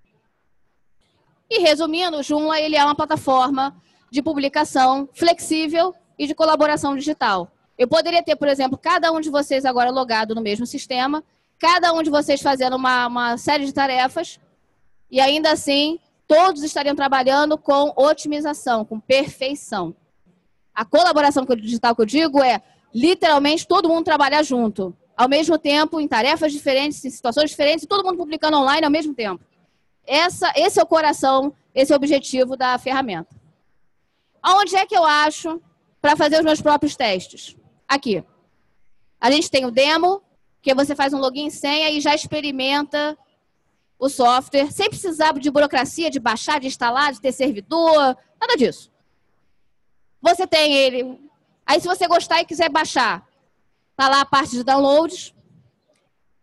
S1: E resumindo, o Joomla, ele é uma plataforma de publicação flexível e de colaboração digital. Eu poderia ter, por exemplo, cada um de vocês agora logado no mesmo sistema, cada um de vocês fazendo uma série de tarefas, e ainda assim, todos estariam trabalhando com otimização, com perfeição. A colaboração digital que eu digo é, literalmente, todo mundo trabalhar junto, ao mesmo tempo, em tarefas diferentes, em situações diferentes, e todo mundo publicando online ao mesmo tempo. Esse é o coração, esse é o objetivo da ferramenta. Aonde é que eu acho para fazer os meus próprios testes? Aqui. A gente tem o demo, que você faz um login e senha e já experimenta o software, sem precisar de burocracia, de baixar, de instalar, de ter servidor, nada disso. Você tem ele. Aí, se você gostar e quiser baixar, tá lá a parte de downloads.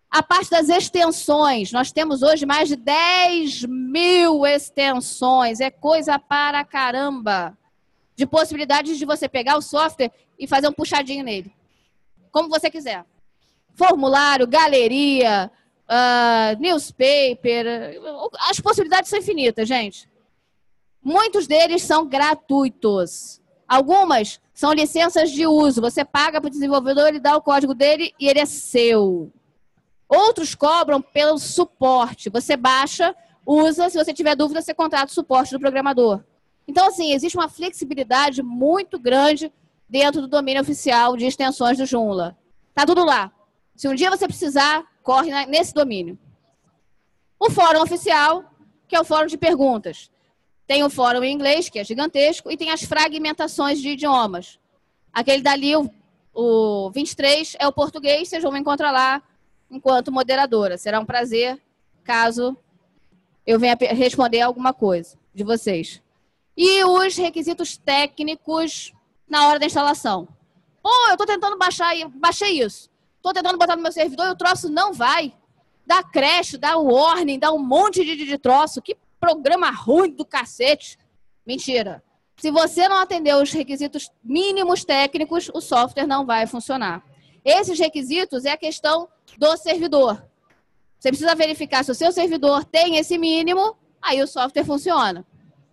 S1: A parte das extensões, nós temos hoje mais de 10.000 extensões, é coisa para caramba, de possibilidades de você pegar o software e fazer um puxadinho nele, como você quiser. Formulário, galeria, newspaper, as possibilidades são infinitas, gente. Muitos deles são gratuitos. Algumas são licenças de uso, você paga para o desenvolvedor, ele dá o código dele e ele é seu. Outros cobram pelo suporte. Você baixa, usa, se você tiver dúvida, você contrata o suporte do programador. Então, assim, existe uma flexibilidade muito grande dentro do domínio oficial de extensões do Joomla. Tá tudo lá. Se um dia você precisar, corre nesse domínio. O fórum oficial, que é o fórum de perguntas. Tem o fórum em inglês, que é gigantesco, e tem as fragmentações de idiomas. Aquele dali, o 23, é o português, vocês vão me encontrar lá enquanto moderadora. Será um prazer, caso eu venha responder alguma coisa de vocês. E os requisitos técnicos na hora da instalação. Pô, eu estou tentando baixei isso. Estou tentando botar no meu servidor e o troço não vai. Dá crash, dá warning, dá um monte de troço. Que programa ruim do cacete. Mentira. Se você não atender os requisitos mínimos técnicos, o software não vai funcionar. Esses requisitos é a questão do servidor. Você precisa verificar se o seu servidor tem esse mínimo, aí o software funciona.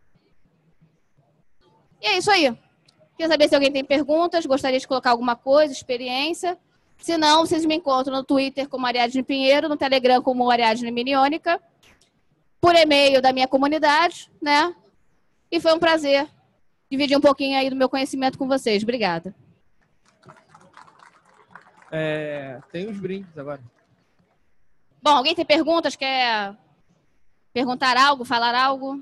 S1: E é isso aí. Queria saber se alguém tem perguntas, gostaria de colocar alguma coisa, experiência. Se não, vocês me encontram no Twitter como Ariadne Pinheiro, no Telegram como Ariadne Miniônica, por e-mail da minha comunidade, né? E foi um prazer dividir um pouquinho aí do meu conhecimento com vocês. Obrigada.
S2: Tem os brindes agora.
S1: Bom, alguém tem perguntas? Quer perguntar algo, falar algo?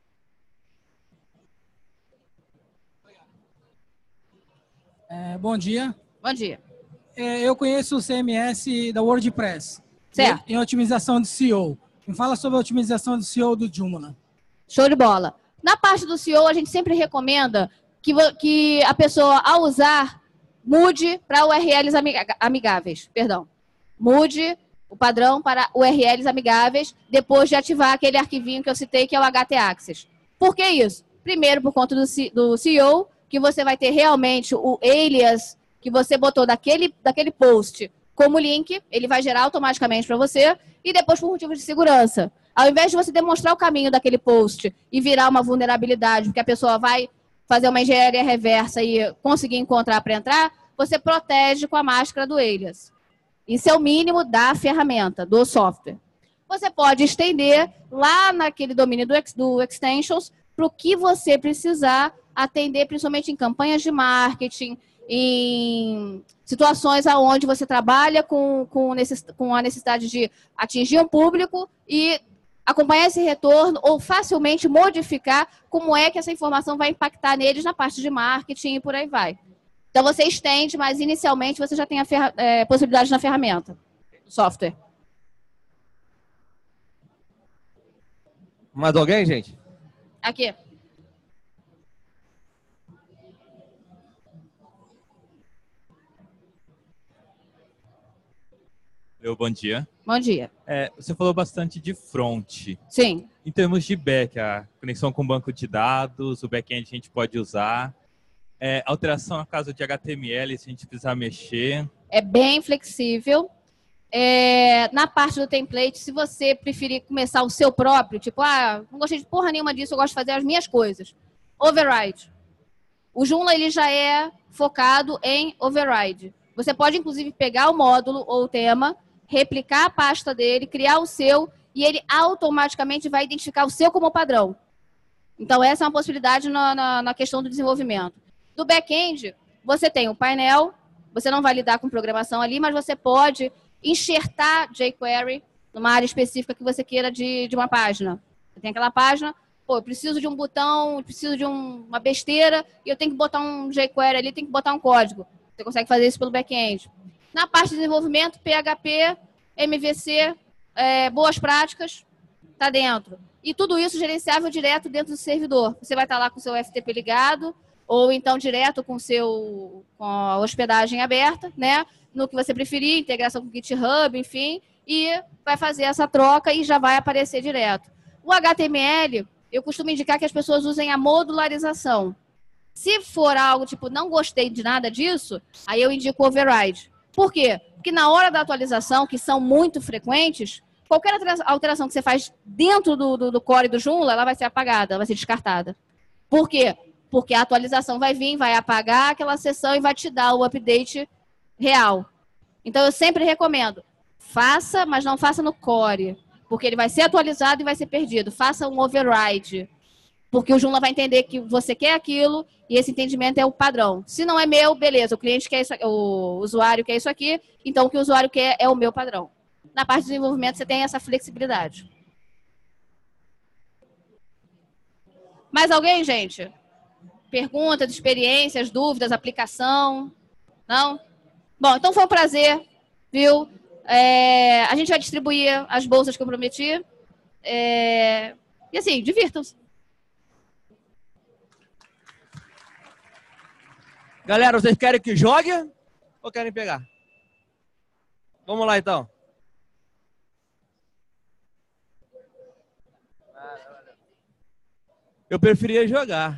S3: Bom dia.
S1: Bom dia.
S3: Eu conheço o CMS da WordPress.
S1: Certo.
S3: Em otimização de SEO. Me fala sobre a otimização de SEO do Joomla.
S1: Show de bola. Na parte do SEO, a gente sempre recomenda que a pessoa, ao usar, mude para URLs amigáveis. Perdão. Mude o padrão para URLs amigáveis depois de ativar aquele arquivinho que eu citei, que é o htaccess. Por que isso? Primeiro, por conta do SEO, que você vai ter realmente o alias que você botou daquele post como link, ele vai gerar automaticamente para você, e depois por motivos de segurança. Ao invés de você demonstrar o caminho daquele post e virar uma vulnerabilidade, porque a pessoa vai fazer uma engenharia reversa e conseguir encontrar para entrar, você protege com a máscara do alias. Isso é o mínimo da ferramenta, do software. Você pode estender lá naquele domínio do Extensions para o que você precisar atender, principalmente em campanhas de marketing, em situações onde você trabalha com a necessidade de atingir um público e acompanhar esse retorno ou facilmente modificar como é que essa informação vai impactar neles na parte de marketing e por aí vai. Então, você estende, mas inicialmente você já tem a possibilidade na ferramenta, software.
S2: Mais alguém, gente?
S1: Aqui.
S4: Bom dia.
S1: Bom dia.
S4: Você falou bastante de front.
S1: Sim.
S4: Em termos de back, a conexão com o banco de dados, o back-end a gente pode usar. Alteração no caso de HTML, se a gente precisar mexer.
S1: É bem flexível. Na parte do template, se você preferir começar o seu próprio, tipo, não gostei de porra nenhuma disso, eu gosto de fazer as minhas coisas. Override. O Joomla, ele já é focado em override. Você pode, inclusive, pegar o módulo ou o tema, replicar a pasta dele, criar o seu, e ele automaticamente vai identificar o seu como padrão. Então, essa é uma possibilidade na questão do desenvolvimento. Do back-end, você tem o painel, você não vai lidar com programação ali, mas você pode enxertar jQuery numa área específica que você queira de uma página. Você tem aquela página, eu preciso de um botão, preciso de uma besteira, e eu tenho que botar um jQuery ali, tenho que botar um código. Você consegue fazer isso pelo back-end. Na parte de desenvolvimento, PHP, MVC, boas práticas, está dentro. E tudo isso gerenciável direto dentro do servidor. Você vai estar lá com o seu FTP ligado, ou então direto com a hospedagem aberta, né? No que você preferir, integração com o GitHub, enfim. e vai fazer essa troca e já vai aparecer direto. O HTML, eu costumo indicar que as pessoas usem a modularização. Se for algo tipo, não gostei de nada disso, aí eu indico o override. Por quê? Porque na hora da atualização, que são muito frequentes, qualquer alteração que você faz dentro do core do Joomla, ela vai ser apagada, ela vai ser descartada. Por quê? Porque a atualização vai vir, vai apagar aquela seção e vai te dar o update real. Então, eu sempre recomendo, faça, mas não faça no core, porque ele vai ser atualizado e vai ser perdido. Faça um override, porque o Joomla vai entender que você quer aquilo e esse entendimento é o padrão. Se não é meu, beleza, o cliente quer isso, o usuário quer isso aqui, então o que o usuário quer é o meu padrão. Na parte de desenvolvimento, você tem essa flexibilidade. Mais alguém, gente? Perguntas, experiências, dúvidas, aplicação? Não? Bom, então foi um prazer, viu? A gente vai distribuir as bolsas que eu prometi. E assim, divirtam-se.
S2: Galera, vocês querem que jogue ou querem pegar? Vamos lá, então. Eu preferia jogar.